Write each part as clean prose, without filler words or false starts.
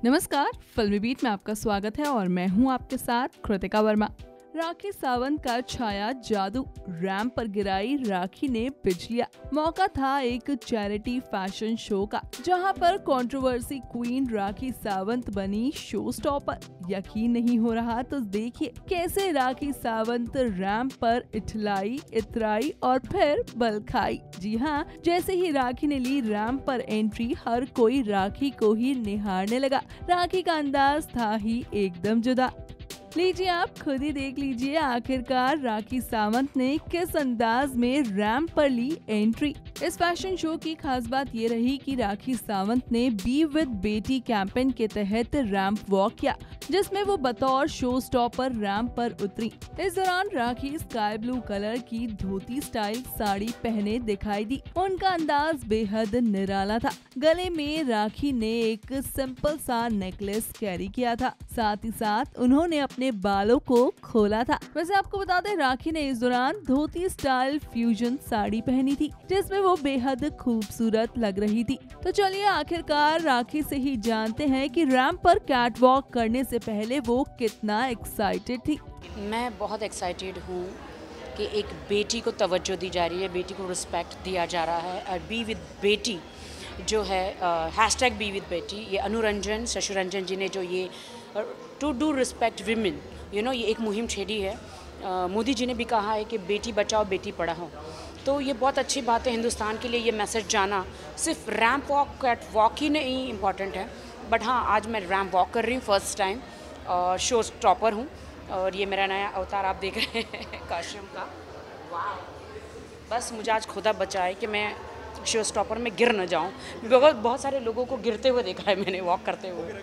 नमस्कार, फिल्मी बीट में आपका स्वागत है और मैं हूं आपके साथ कृतिका वर्मा। राखी सावंत का छाया जादू, रैंप पर गिराई राखी ने बिजलियां। मौका था एक चैरिटी फैशन शो का, जहां पर कंट्रोवर्सी क्वीन राखी सावंत बनी शो स्टॉपर। यकीन नहीं हो रहा तो देखिए कैसे राखी सावंत रैंप पर इठलाई, इतराई और फिर बल खाई। जी हाँ, जैसे ही राखी ने ली रैंप पर एंट्री, हर कोई राखी को ही निहारने लगा। राखी का अंदाज था ही एकदम जुदा। लीजिए आप खुद ही देख लीजिए आखिरकार राखी सावंत ने किस अंदाज में रैंप पर ली एंट्री। इस फैशन शो की खास बात ये रही कि राखी सावंत ने बी विद बेटी कैंपेन के तहत रैंप वॉक किया, जिसमें वो बतौर शो स्टॉपर रैंप पर उतरी। इस दौरान राखी स्काई ब्लू कलर की धोती स्टाइल साड़ी पहने दिखाई दी। उनका अंदाज बेहद निराला था। गले में राखी ने एक सिंपल सा नेकलेस कैरी किया था, साथ ही साथ उन्होंने अपने बालों को खोला था। वैसे आपको बता दें, राखी ने इस दौरान धोती स्टाइल फ्यूजन साड़ी पहनी थी, जिसमें वो बेहद खूबसूरत लग रही थी। तो चलिए आखिरकार राखी से ही जानते हैं कि रैंप पर कैट वॉक करने से पहले वो कितना एक्साइटेड थी। मैं बहुत एक्साइटेड हूँ कि एक बेटी को तवज्जो दी जा रही है, बेटी को रिस्पेक्ट दिया जा रहा है। और बी विद बेटी जो है हैशटैग बी विद बेटी, ये अनुरंजन शशुरंजन जी ने जो ये टू डू रिस्पेक्ट विमेन ये एक मुहिम छेड़ी है। मोदी जी ने भी कहा है कि बेटी बचाओ बेटी पढ़ाओ। तो ये बहुत अच्छी बात है हिंदुस्तान के लिए, ये मैसेज जाना। सिर्फ रैंप वॉक कैट वॉक ही नहीं इम्पॉर्टेंट है, बट हाँ आज मैं रैंप वॉक कर रही हूँ फर्स्ट टाइम और शो स्टॉपर हूँ। और ये मेरा नया अवतार आप देख रहे हैं कॉस्ट्यूम का। वाह, बस मुझे आज खुदा बचाए कि मैं शो स्टॉपर में गिर न जाऊँ। बहुत सारे लोगों को गिरते हुए देखा है मैंने वॉक करते हुए।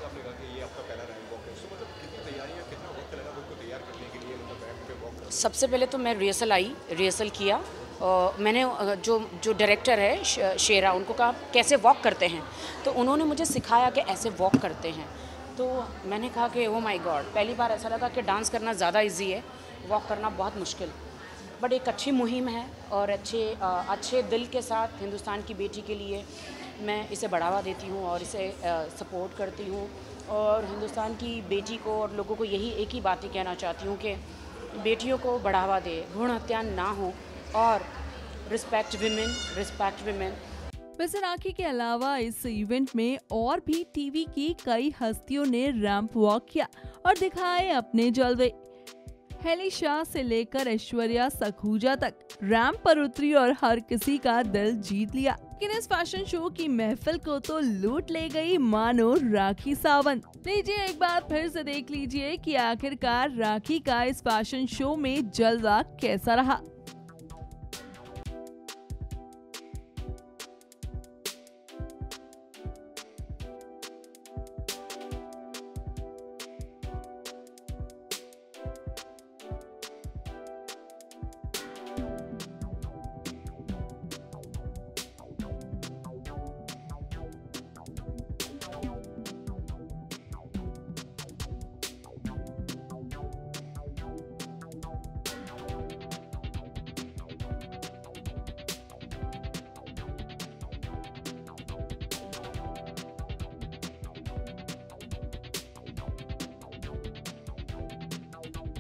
सबसे पहले तो मैं रिहर्सल किया। मैंने जो डायरेक्टर है शेरा, उनको कहा कैसे वॉक करते हैं, तो उन्होंने मुझे सिखाया कि ऐसे वॉक करते हैं। तो मैंने कहा कि ओह माय गॉड, पहली बार ऐसा लगा कि डांस करना ज़्यादा इजी है, वॉक करना बहुत मुश्किल। बट एक अच्छी मुहिम है और अच्छे दिल के साथ हिंदुस्तान की बेटी के लिए मैं इसे बढ़ावा देती हूँ और इसे सपोर्ट करती हूँ। और हिंदुस्तान की बेटी को और लोगों को यही एक ही बात ही कहना चाहती हूँ कि बेटियों को बढ़ावा दे, भ्रूण हत्या ना हो और रिस्पेक्ट विमेन। वैसे राखी के अलावा इस इवेंट में और भी टीवी की कई हस्तियों ने रैंप वॉक किया और दिखाए अपने जलवे। हेली शाह से लेकर ऐश्वर्या सखूजा तक रैंप पर उतरी और हर किसी का दिल जीत लिया। लेकिन इस फैशन शो की महफिल को तो लूट ले गई मानो राखी सावंत। लीजिए एक बार फिर से देख लीजिए कि आखिरकार राखी का इस फैशन शो में जलवा कैसा रहा।